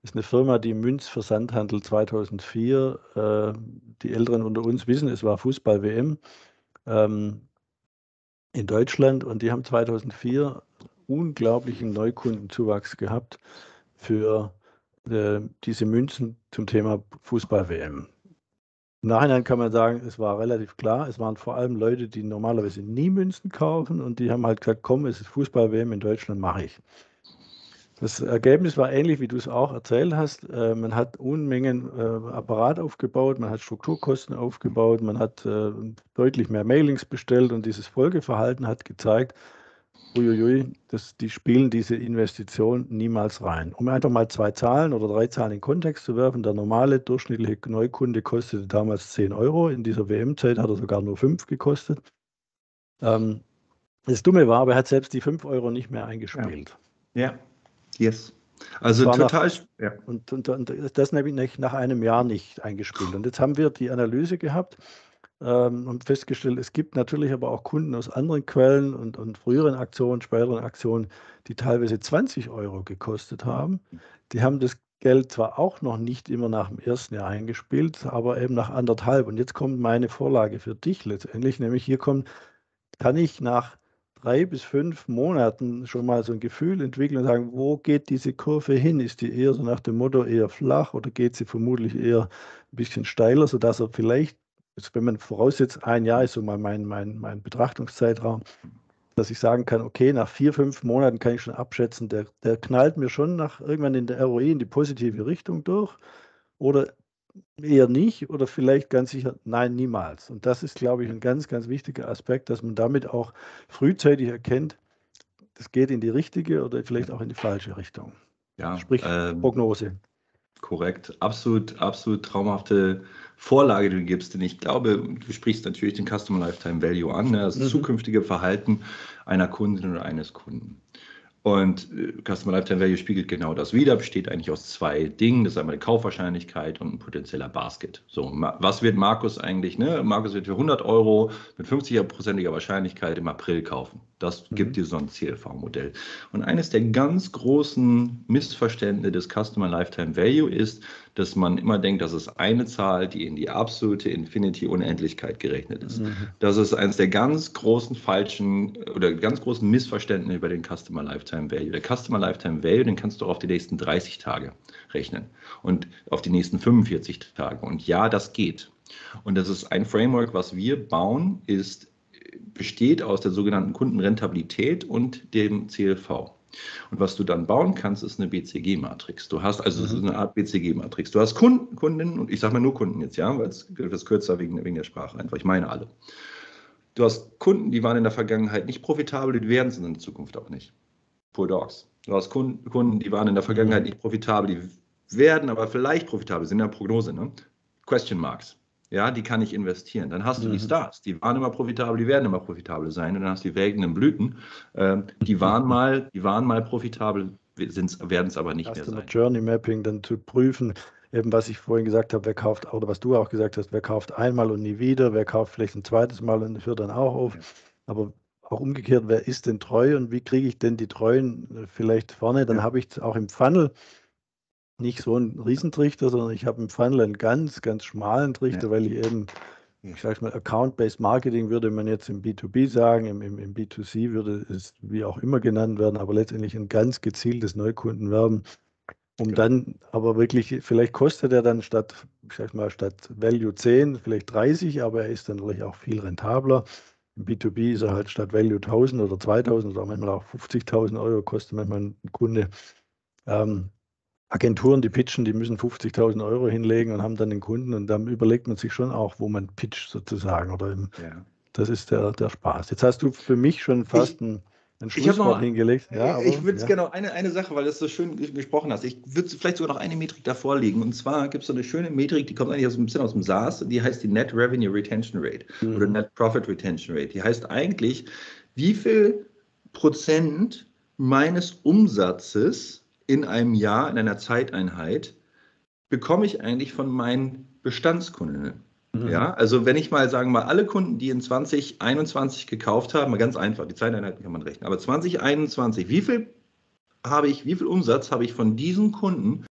ist eine Firma, die Münzversandhandel 2004. Die Älteren unter uns wissen, es war Fußball-WM in Deutschland und die haben 2004 unglaublichen Neukundenzuwachs gehabt für diese Münzen zum Thema Fußball-WM. Im Nachhinein kann man sagen, es war relativ klar, es waren vor allem Leute, die normalerweise nie Münzen kaufen und die haben halt gesagt, komm, es ist Fußball-WM in Deutschland, mache ich. Das Ergebnis war ähnlich, wie du es auch erzählt hast. Man hat Unmengen Apparat aufgebaut, man hat Strukturkosten aufgebaut, man hat deutlich mehr Mailings bestellt und dieses Folgeverhalten hat gezeigt, uiuiui, die spielen diese Investition niemals rein. Um einfach mal 2 Zahlen oder 3 Zahlen in Kontext zu werfen, der normale durchschnittliche Neukunde kostete damals 10 Euro. In dieser WM-Zeit hat er sogar nur 5 gekostet. Das Dumme war, aber er hat selbst die 5 Euro nicht mehr eingespielt. Ja, yes. Also total. Ja. Und das nämlich nach einem Jahr nicht eingespielt. Und jetzt haben wir die Analyse gehabt und festgestellt, es gibt natürlich aber auch Kunden aus anderen Quellen und früheren Aktionen, späteren Aktionen, die teilweise 20 Euro gekostet haben. Die haben das Geld zwar auch noch nicht immer nach dem ersten Jahr eingespielt, aber eben nach 1,5. Und jetzt kommt meine Vorlage für dich letztendlich, nämlich kann ich nach 3 bis 5 Monaten schon mal so ein Gefühl entwickeln und sagen, wo geht diese Kurve hin? Ist die eher so nach dem Motto eher flach oder geht sie vermutlich eher ein bisschen steiler, sodass er vielleicht, wenn man voraussetzt, ein Jahr ist so mal mein Betrachtungszeitraum, dass ich sagen kann, okay, nach 4, 5 Monaten kann ich schon abschätzen, der knallt mir schon irgendwann in der ROI in die positive Richtung durch oder eher nicht oder vielleicht ganz sicher, nein, niemals. Und das ist, glaube ich, ein ganz, ganz wichtiger Aspekt, dass man damit auch frühzeitig erkennt, das geht in die richtige oder vielleicht auch in die falsche Richtung. Ja, sprich Prognose. Korrekt. Absolut traumhafte Vorlage, die du gibst. Denn ich glaube, du sprichst natürlich den Customer Lifetime Value an, ne? Das zukünftige Verhalten einer Kundin oder eines Kunden. Und Customer Lifetime Value spiegelt genau das wider, besteht eigentlich aus 2 Dingen. Das ist einmal die Kaufwahrscheinlichkeit und ein potenzieller Basket. So, was wird Markus eigentlich? Ne? Markus wird für 100 Euro mit 50%iger Wahrscheinlichkeit im April kaufen. Das gibt dir so ein CLV-Modell. Und eines der ganz großen Missverständnisse des Customer Lifetime Value ist, dass man immer denkt, das ist eine Zahl, die in die absolute Infinity-Unendlichkeit gerechnet ist. Das ist eines der ganz großen Missverständnisse über den Customer Lifetime Value. Der Customer Lifetime Value, den kannst du auch auf die nächsten 30 Tage rechnen und auf die nächsten 45 Tage. Und ja, das geht. Und das ist ein Framework, was wir bauen, besteht aus der sogenannten Kundenrentabilität und dem CLV. Und was du dann bauen kannst, ist eine BCG-Matrix. Du hast also eine Art BCG-Matrix. Du hast Kundinnen, und ich sage mal nur Kunden jetzt, ja, weil es etwas kürzer wegen der Sprache einfach. Ich meine alle. Du hast Kunden, die waren in der Vergangenheit nicht profitabel, die werden es in der Zukunft auch nicht. Poor Dogs. Du hast Kunden, die waren in der Vergangenheit nicht profitabel, die werden aber vielleicht profitabel, sind in der Prognose, ne? Question Marks. Ja, die kann ich investieren. Dann hast du die Stars, die waren immer profitabel, die werden immer profitabel sein. Und dann hast du die welkenden Blüten, die waren mal profitabel, werden es aber nicht mehr sein. Journey Mapping dann zu prüfen, eben was ich vorhin gesagt habe, wer kauft, oder was du auch gesagt hast, wer kauft einmal und nie wieder, wer kauft vielleicht ein zweites Mal und hört dann auch auf. Ja. Aber auch umgekehrt, wer ist denn treu und wie kriege ich denn die Treuen vielleicht vorne? Dann habe ich auch im Funnel nicht so einen Riesentrichter, sondern ich habe im Funnel einen ganz, ganz schmalen Trichter, weil ich eben, ich sage mal, Account-Based Marketing würde man jetzt im B2B sagen, im B2C würde es wie auch immer genannt werden, aber letztendlich ein ganz gezieltes Neukundenwerben, dann aber wirklich, vielleicht kostet er dann statt Value 10, vielleicht 30, aber er ist dann natürlich auch viel rentabler. Im B2B ist er halt statt Value 1000 oder 2000 oder manchmal auch 50.000 Euro kostet manchmal ein Kunde. Agenturen, die pitchen, die müssen 50.000 Euro hinlegen und haben dann den Kunden und dann überlegt man sich schon auch, wo man pitcht sozusagen. Das ist der Spaß. Jetzt hast du für mich schon fast ein Schlusswort hingelegt. Ja, ich würde es gerne eine Sache, weil du so schön gesprochen hast. Ich würde vielleicht sogar noch eine Metrik davor legen. Und zwar gibt es so eine schöne Metrik, die kommt eigentlich ein bisschen aus dem SaaS, die heißt die Net Revenue Retention Rate oder Net Profit Retention Rate. Die heißt eigentlich, wie viel Prozent meines Umsatzes in einem Jahr, in einer Zeiteinheit, bekomme ich eigentlich von meinen Bestandskundinnen. Ja, also wenn ich mal, sagen wir mal, alle Kunden, die in 2021 gekauft haben, mal ganz einfach, die Zeiteinheiten kann man rechnen, aber 2021, wie viel Umsatz habe ich von diesen Kunden